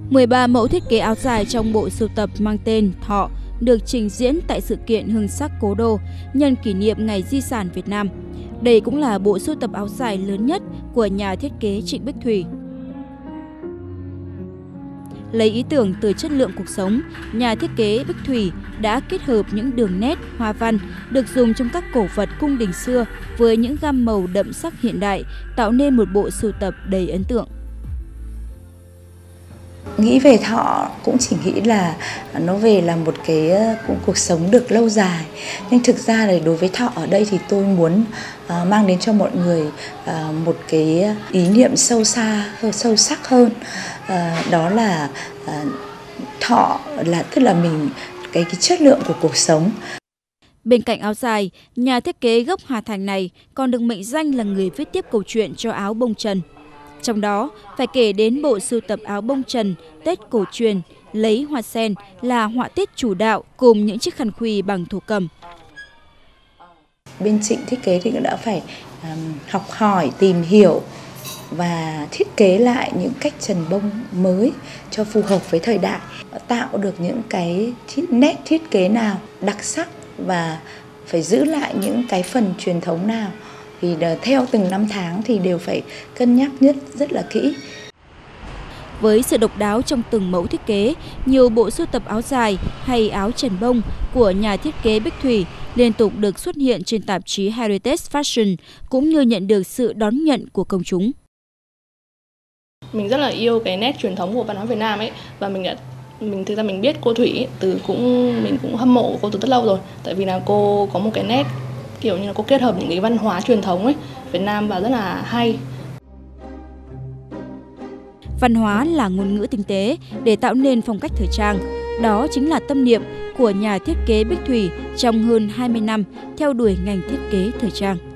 13 mẫu thiết kế áo dài trong bộ sưu tập mang tên Thọ được trình diễn tại sự kiện Hương sắc Cố đô nhân kỷ niệm Ngày Di sản Việt Nam. Đây cũng là bộ sưu tập áo dài lớn nhất của nhà thiết kế Trịnh Bích Thủy. Lấy ý tưởng từ chất lượng cuộc sống, nhà thiết kế Bích Thủy đã kết hợp những đường nét, hoa văn được dùng trong các cổ vật cung đình xưa với những gam màu đậm sắc hiện đại, tạo nên một bộ sưu tập đầy ấn tượng. Nghĩ về Thọ cũng chỉ nghĩ là nó về là một cái cuộc sống được lâu dài. Nhưng thực ra là đối với Thọ ở đây thì tôi muốn mang đến cho mọi người một cái ý niệm sâu sắc hơn. Đó là Thọ là tức là mình cái chất lượng của cuộc sống. Bên cạnh áo dài, nhà thiết kế gốc Hà Thành này còn được mệnh danh là người viết tiếp câu chuyện cho áo bông trần. Trong đó, phải kể đến bộ sưu tập áo bông trần Tết cổ truyền, lấy hoa sen là họa tiết chủ đạo cùng những chiếc khăn khuy bằng thổ cẩm. Bên Trịnh thiết kế thì cũng đã phải học hỏi, tìm hiểu và thiết kế lại những cách trần bông mới cho phù hợp với thời đại, tạo được những cái nét thiết kế nào đặc sắc và phải giữ lại những cái phần truyền thống nào. Vì theo từng năm tháng thì đều phải cân nhắc rất là kỹ. Với sự độc đáo trong từng mẫu thiết kế, nhiều bộ sưu tập áo dài hay áo trần bông của nhà thiết kế Bích Thủy liên tục được xuất hiện trên tạp chí Heritage Fashion cũng như nhận được sự đón nhận của công chúng. Mình rất là yêu cái nét truyền thống của văn hóa Việt Nam ấy, và thực ra mình biết cô Thủy mình cũng hâm mộ cô từ rất lâu rồi, tại vì là cô có một cái nét kiểu như là cô kết hợp những cái văn hóa truyền thống ấy Việt Nam và rất là hay. Văn hóa là ngôn ngữ tinh tế để tạo nên phong cách thời trang. Đó chính là tâm niệm của nhà thiết kế Bích Thủy trong hơn 20 năm theo đuổi ngành thiết kế thời trang.